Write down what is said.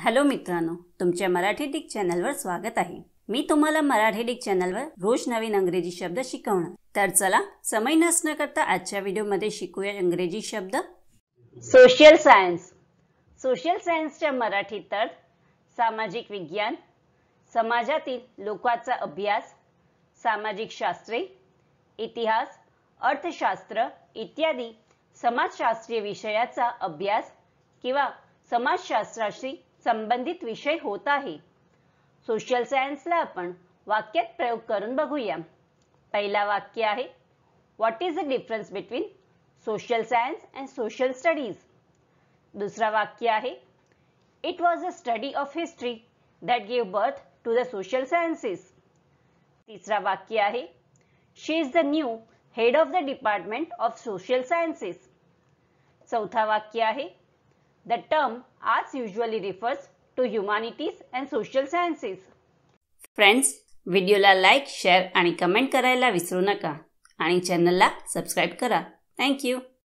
Hello मित्रांनो, तुमच्या Marathi Dick चॅनलवर स्वागत आहे। मी तुम्हाला मराठी डिक चॅनलवर रोज नवीन इंग्रजी शब्द शिकवणार। तर चला समय नष्ट न करता आजच्या व्हिडिओमध्ये शिकूया इंग्रजी शब्द। Social science. सोशल सायन्सच्या मराठीत अर्थ सामाजिक विज्ञान, समाजातील लोकांचा अभ्यास, सामाजिक शास्त्रे, इतिहास, अर्थशास्त्र इत्यादी समाजशास्त्रीय विषयाचा अभ्यास किंवा समाजशास्त्राशी संबंधित विषय होत आहे। सोशल सायन्सला आपण वाक्यात प्रयोग करून बघूया। पहिला वाक्य आहे, what is the difference between social science and social studies. दुसरा वाक्य आहे, it was a study of history that give birth to the social sciences. तिसरा वाक्य आहे, she is the new head of the department of social sciences. चौथा वाक्य आहे, the term arts usually refers to humanities and social sciences. Friends, व्हिडिओला like, share आणि comment करायला विसरू नका आणि चॅनलला सबस्क्राइब करा। Thank you.